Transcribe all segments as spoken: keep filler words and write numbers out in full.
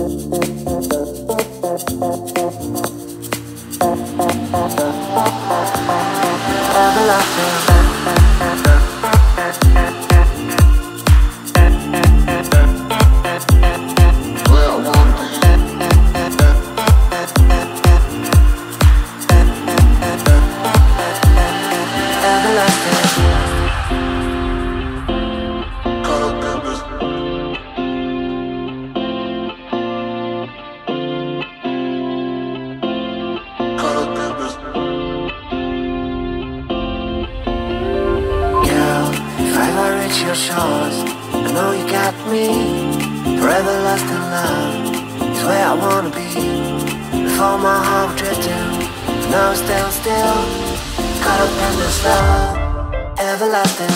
Your shores, I know you got me. Forever lost in love is where I wanna be. Before my heart drifting, now it's still still. Caught up in this love, everlasting.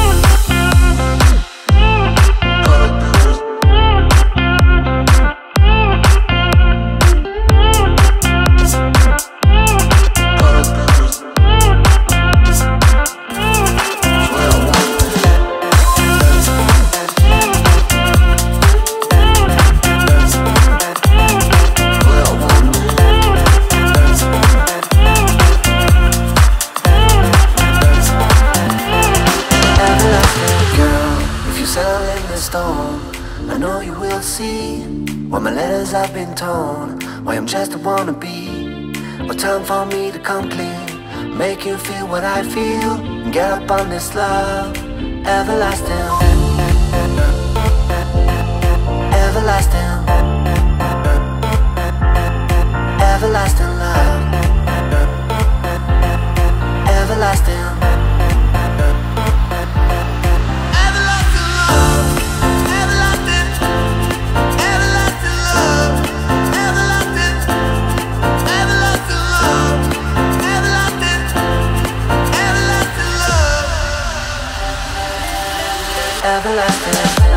I know you will see why my letters have been torn, why I'm just a wannabe. What time for me to come clean, make you feel what I feel, and get up on this love, everlasting, everlasting, everlasting love, everlasting. Everlasting.